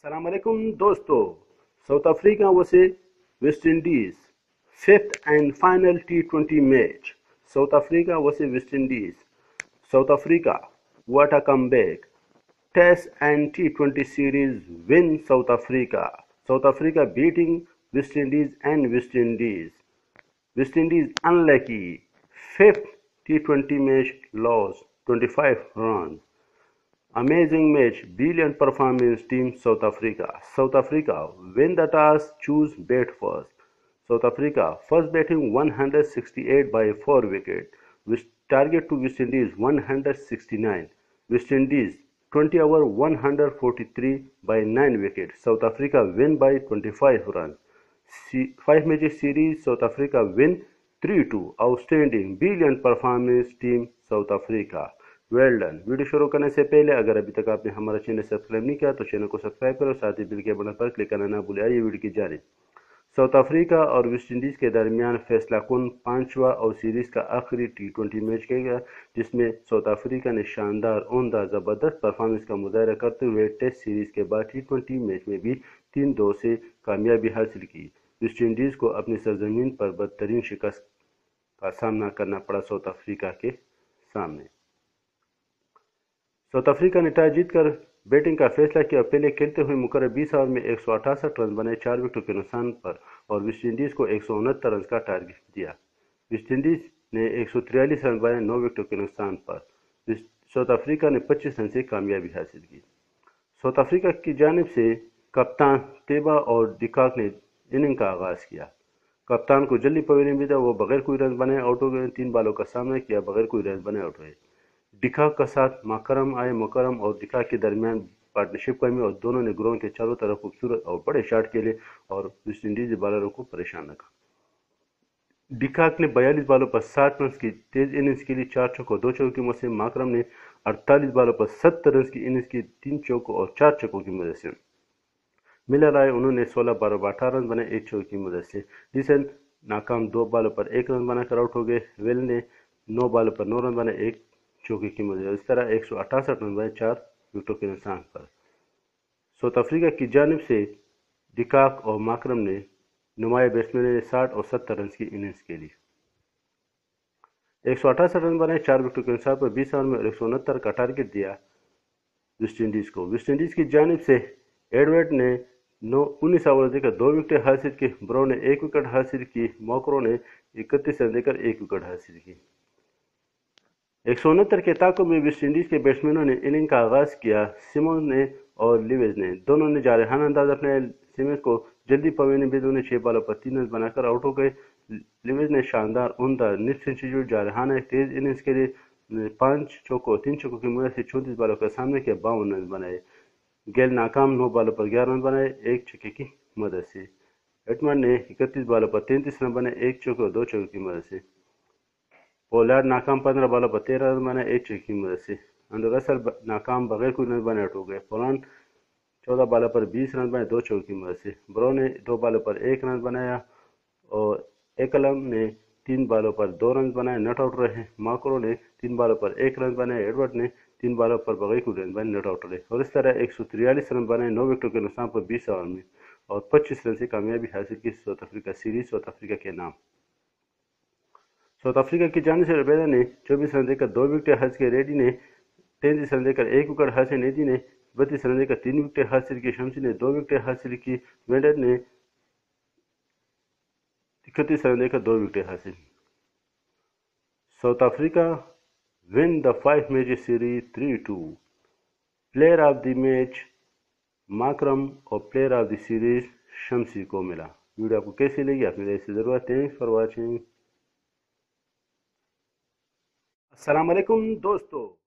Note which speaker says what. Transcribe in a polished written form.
Speaker 1: Assalamu alaikum dosto. South Africa vs West Indies, fifth and final T20 match. South Africa vs West Indies. South Africa, what a comeback. Test and T20 series win South Africa. South Africa beating West Indies and West Indies. West Indies unlucky. Fifth T20 match loss, 25 runs. Amazing match, brilliant performance team South Africa. South Africa win the toss, choose bat first. South Africa first batting 168 by 4 wicket, which target to West Indies 169. West Indies 20 over 143 by 9 wickets. South Africa win by 25 runs. 5 matches series, South Africa win 3-2. Outstanding, brilliant performance team South Africa. Well done. Video शुरू करने से पहले अगर अभी तक आपने हमारा channel subscribe नहीं किया तो चैनल को सब्सक्राइब करो, साथ ही बिल के बटन पर क्लिक करना ना भूलें। आइए वीडियो की जानिब। साउथ अफ्रीका और वेस्ट इंडीज़ के दरमियान फैसला कुन पांचवा और सीरीज़ का आखिरी T20 मैच खेलेगा, जिसमें साउथ अफ्रीका ने शानदार उम्दा ज़बरदस्त परफॉर्मेंस का मुजाहरा करते हुए टेस्ट सीरीज़ के बाद T20 मैच में भी 3-2 से कामयाबी हासिल की। वेस्ट इंडीज़ को अपनी सरजमीन पर बदतरीन शिकस्त का सामना करना पड़ा साउथ अफ्रीका के सामने। साउथ अफ्रीका ने टॉस जीतकर बैटिंग का फैसला किया। पहले खेलते हुए मुकर्रर 20 ओवर में 168 रन बनाए 4 विकेटों के नुकसान पर और वेस्ट इंडीज़ को 169 रन का टारगेट दिया। वेस्ट इंडीज़ ने 143 रन बनाए 9 विकेटों के नुकसान पर। साउथ अफ्रीका ने 25 रन से कामयाबी हासिल की। साउथ अफ्रीका की जानिब से कप्तान तेबा और डिकॉक ने इनिंग का आगाज़ किया। कप्तान को जल्दी पवेलियन भेजा, वो बगैर कोई रन बनाए आउट हो गए। 3 बॉलों का सामना किया, बगैर कोई रन बनाए आउट हुए। डिकॉक का साथ मकरम आए। मकरम और डिकॉक के दरमियान पार्टनरशिप कायम और दोनों ने ग्राउंड के चारों तरफ खूबसूरत और बड़े शॉट खेले और वेस्ट इंडीज बॉलरों को परेशान रखा। डिकॉक ने 42 बॉलों पर 60 रन की तेज इनिंग्स के लिए 4 चौकों 2 चौकों की मदद से। मकरम ने 48 बॉलों पर 70 रन की इनिंग्स की 3 चौकों और 4 चौकों की मदद से। मिलर आए, उन्होंने 16 बॉलों पर 18 रन बनाए 1 चौके की मदद से। डिसन नाकाम 2 बॉलों पर 1 रन बनाकर आउट हो गए। वेल ने 9 बॉलों पर 9 रन बनाए 1 चौके की मदद। इस तरह 168 रन बनाए 4 विकेटों के नुकसान पर। साउथ अफ्रीका की जानिब से डिकॉक और मकरम ने नुमाया बैट्समैन ने 60 और 70 रन की इनिंग्स खेली। 168 रन बनाए 4 विकेटों के नुकसान पर 20 ओवर में 169 का टारगेट दिया वेस्ट इंडीज़ को। वेस्ट इंडीज़ की जानिब से एडवर्ड ने 19 ओवर देकर 2 विकेट हासिल की। ब्राउन ने 1 विकेट हासिल की। मोकरो ने 31 रन देकर 1 विकेट हासिल की। 169 के ताकों में वेस्ट इंडीज के बैट्समैनों ने इनिंग का आगाज किया। सिमोन ने और लिवेज ने दोनों ने जारहाना अंदाज अपने। सिमोन को जल्दी पवेलियन भेजा, उन्हें 6 बॉलों पर 3 रन बनाकर आउट हो गए। लिवेज ने शानदार उम्दा निफ सेंचुरी जारहाना तेज इनिंग्स के लिए 5 चौकों 3 चौकों की मदद से 34 बॉलों का सामना किया, 52 रन बनाए। गेल नाकाम 9 बॉलों पर 11 रन बनाए 1 छक्के की मदद से। एटमन ने 31 बॉलों पर 33 रन बनाए 1 चौके और 2 चौके की मदद से। पोलार्ड नाकाम 15 बॉलों पर 13 रन बनाए 1 छक्के की मदद से। अंडर रसल नाकाम बगैर कोई रन बनाए आउट हो गए। पोलैंड 14 बॉलों पर 20 रन बनाए 2 चौके की मदद से। ब्राउन ने 2 बॉलों पर 1 रन बनाया और एकलम ने 3 बॉलों पर 2 रन बनाए, नॉट आउट रहे। माकरो ने 3 बॉलों पर 1 रन बनाए। एडवर्ड ने 3 बॉलों पर बगैर कोई रन बनाए, नॉट आउट रहे और इस तरह 143 रन बनाए 9 विकेटों के नुकसान पर 20 ओवर में और 25 रन से कामयाबी हासिल की South Africa series South Africa के नाम। साउथ अफ्रीका की जानिब से रुबैदा ने 24 रन देकर 2 विकेट हासिल किए। रेडी ने 33 रन देकर 1 विकेट हासिल। नेदी ने 32 रन देकर 3 विकेट हासिल की। शमसी ने 2 विकेट हासिल की। वेंडर ने 31 रन देकर 2 विकेट हासिल। South Africa win the 5 match series 3-2। Player of the match Markram और player of the series Shamsi को मिला। वीडियो आपको कैसी लगी अपनी राय से जरूर। Thanks for watching. अस्सलाम वालेकुम दोस्तों।